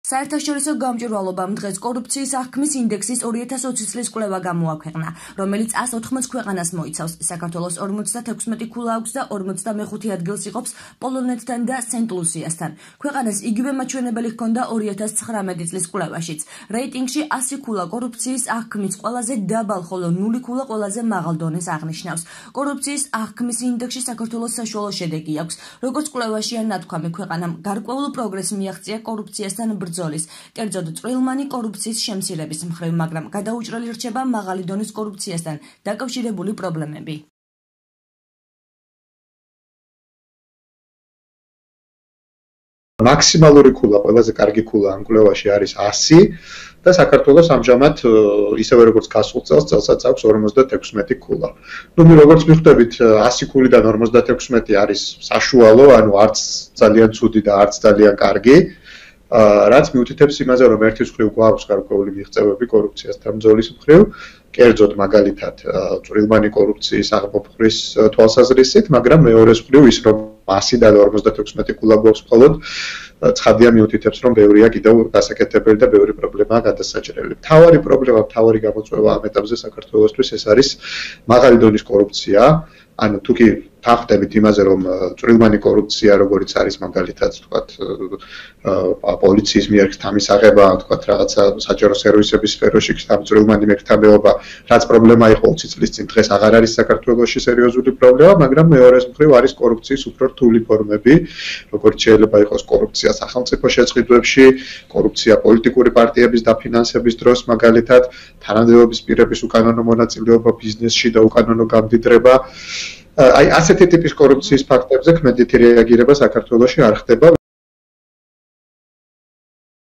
საერთაშორისო გამჭვირვალობამ დღეს კორუფციის აღქმის ინდექსის 2020 წლის კვლევა გამოაქვეყნა, რომელიც 180 ქვეყანას მოიცავს. საქართველოს 56 ქულა აქვს და 45 ადგილს იღებს პოლონეთთან და სენტ-ლუსიასთან. ქვეყანას იგივე მაჩვენებელი ჰქონდა 2019 წლის კვლევაშიც. რეიტინგში 100 ქულა კორუფციის აღქმის ყველაზე დაბალ, ხოლო 0 ქულა ყველაზე მაღალ დონეს აღნიშნავს. კორუფციის აღქმის ინდექსში საქართველოს საშუალო შედეგი აქვს. როგორც კვლევაშია ნათქვამი, ქვეყანამ გარკვეულ პროგრესს მიაღწია კორუფციასთან ბრძოლის, კერძოდ წვრილმანი კორუფციის შემცირების მხრივ, მაგრამ გადაუჭრელი რჩება მაღალი დონის კორუფციასთან დაკავშირებული პრობლემები. მაქსიმალური ქულა, ყველაზე კარგი ქულა ამ კვლევაში არის 100 და საქართველოს ამჟამად ისევე როგორც გასულ წელსაც აქვს 56 ქულა. როგორც მიხვდებით, 100 ქულიდან 56 არის საშუალო, ანუ არც ძალიან ცუდი და არც ძალიან კარგი. რაც მიუთითებს იმაზე, რომ ერთის მხრივ გვაქვს გარკვეული მიღწევები კორუფციასთან ბრძოლის მხრივ, კერძოდ მაგალითად წვრილმანი კორუფციის აღმოფხვრის თვალსაზრისით, მაგრამ მეორეს მხრივ ის, რომ 100-დან 56 ქულა გვაქვს მხოლოდ, ცხადია მიუთითებს, რომ ბევრია კიდევ გასაკეთებელი და ბევრი პრობლემაა გადასაჭრელი. მთავარი პრობლემა, მთავარი გამოწვევა ამ ეტაპზე საქართველოსთვის ეს არის მაღალი დონის კორუფცია. ანუ თუ კი თანხმდებით იმაზე, რომ წვრილმანი კორუფცია, როგორც არის მაგალითად, თქვათ, პოლიციის მიერ თამისაღება, თქვათ, რაღაცა საჯარო სერვისების სფეროში წვრილმანი მეთამბეობა, რაც პრობლემა იყო 20 წლის წინ, დღეს აღარ არის საქართველოში სერიოზული პრობლემა, მაგრამ მეორეს მხრივ არის კორუფციის უფრო რთული ფორმები, როგორც შეიძლება იყოს კორუფცია სახელმწიფო შეწყიდვებში, კორუფცია პოლიტიკური პარტიების დაფინანსების დროს, მაგალითად, თანამდებობის პირების უკანონო მონაწილეობა ბიზნესში და უკანონო გამდიდრება. Ასეთი ტიპის კორუფციის ფაქტებზე ქმედითი რეაგირება საქართველოში არ ხდება.